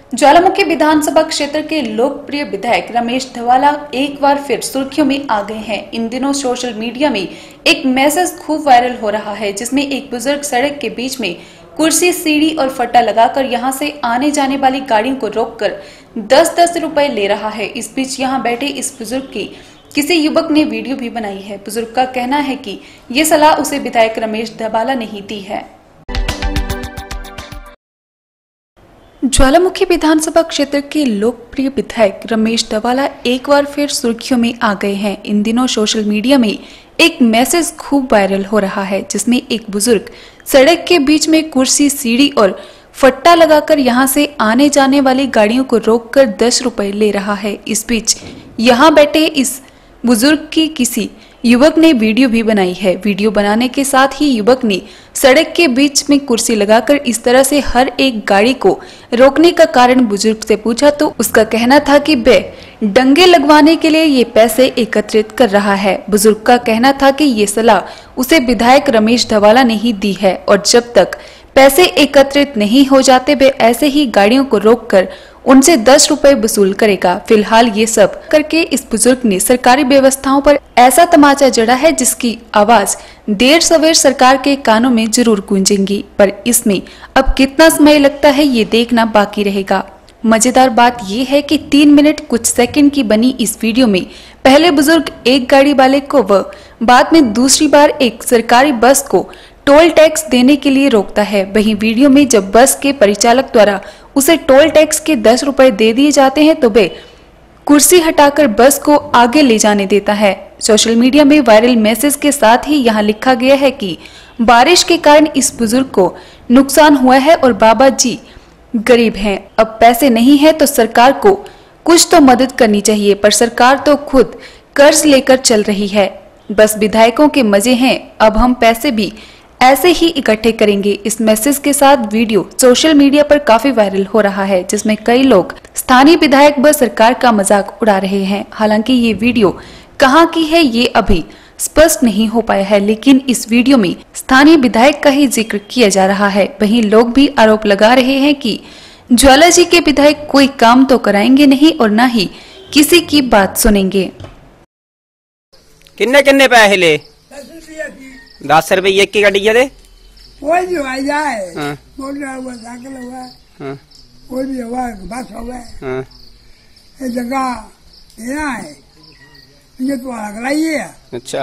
ज्वालामुखी विधानसभा क्षेत्र के लोकप्रिय विधायक रमेश धवाला एक बार फिर सुर्खियों में आ गए हैं। इन दिनों सोशल मीडिया में एक मैसेज खूब वायरल हो रहा है, जिसमें एक बुजुर्ग सड़क के बीच में कुर्सी, सीढ़ी और फट्टा लगाकर यहां से आने जाने वाली गाड़ियों को रोककर 10-10 रुपए ले रहा है। इस बीच यहां बैठे इस बुजुर्ग की किसी युवक ने वीडियो भी बनाई है। बुजुर्ग का कहना है कि ये सलाह उसे विधायक रमेश धवाला ने ही दी है। ज्वालामुखी विधानसभा क्षेत्र के लोकप्रिय विधायक रमेश धवाला एक बार फिर सुर्खियों में आ गए हैं। इन दिनों सोशल मीडिया में एक मैसेज खूब वायरल हो रहा है, जिसमें एक बुजुर्ग सड़क के बीच में कुर्सी, सीढ़ी और फट्टा लगाकर यहां से आने जाने वाली गाड़ियों को रोककर 10 रुपए ले रहा है। इस बीच यहां बैठे इस बुजुर्ग की किसी युवक ने वीडियो भी बनाई है। वीडियो बनाने के साथ ही युवक ने सड़क के बीच में कुर्सी लगाकर इस तरह से हर एक गाड़ी को रोकने का कारण बुजुर्ग से पूछा तो उसका कहना था कि वह दंगे लगवाने के लिए ये पैसे एकत्रित कर रहा है। बुजुर्ग का कहना था कि ये सलाह उसे विधायक रमेश धवाला ने ही दी है और जब तक पैसे एकत्रित नहीं हो जाते वे ऐसे ही गाड़ियों को रोककर उनसे 10 रुपए वसूल करेगा। फिलहाल ये सब करके इस बुजुर्ग ने सरकारी व्यवस्थाओं पर ऐसा तमाचा जड़ा है जिसकी आवाज देर सवेर सरकार के कानों में जरूर गूंजेंगी, पर इसमें अब कितना समय लगता है ये देखना बाकी रहेगा। मजेदार बात ये है कि 3 मिनट कुछ सेकंड की बनी इस वीडियो में पहले बुजुर्ग एक गाड़ी वाले को व बाद में दूसरी बार एक सरकारी बस को टोल टैक्स देने के लिए रोकता है। वहीं वीडियो में जब बस के परिचालक द्वारा उसे टोल टैक्स के 10 रुपए दे दिए जाते हैं तो वे कुर्सी हटाकर बस को आगे ले जाने देता है। सोशल मीडिया में वायरल मैसेज के साथ ही यहाँ लिखा गया है कि बारिश के कारण इस बुजुर्ग को नुकसान हुआ है और बाबा जी गरीब हैं। अब पैसे नहीं है तो सरकार को कुछ तो मदद करनी चाहिए, पर सरकार तो खुद कर्ज लेकर चल रही है। बस विधायकों के मजे हैं, अब हम पैसे भी ऐसे ही इकट्ठे करेंगे। इस मैसेज के साथ वीडियो सोशल मीडिया पर काफी वायरल हो रहा है, जिसमें कई लोग स्थानीय विधायक व सरकार का मजाक उड़ा रहे हैं। हालांकि ये वीडियो कहां की है ये अभी स्पष्ट नहीं हो पाया है, लेकिन इस वीडियो में स्थानीय विधायक का ही जिक्र किया जा रहा है। वहीं लोग भी आरोप लगा रहे हैं कि ज्वाला जी के विधायक कोई काम तो कराएंगे नहीं और न ही किसी की बात सुनेंगे। किन्ने किन्ने पैसे ले? 10 रुपये एक की गाड़ी दे। कोई भी आ जाए, मोटरसाइकिल हुआ, कोई भी हुआ, बस हुआ, ये जगह यहाँ है, ये तो लगाइए। अच्छा,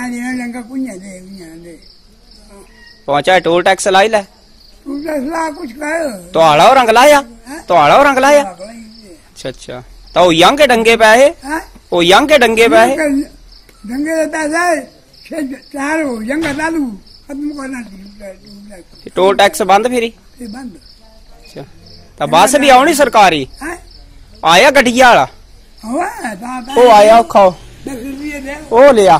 दे पहुँचा टोल टैक्स लाई ला, टोल टैक्स ला कुछ कहो तो आड़ा और रंग लाया, तो आड़ा और रंग लाया। अच्छा अच्छा, तो यंग के डंगे पे है, वो यंग के डंगे पे है, डंगे देता है चारों यंग डालू खत्म करना। टोल टैक्स बंद फिरी बंद। अच्छा, तो बस भी आनी सरकारी आया गठिया वाला, वो आया खाओ वो लिया।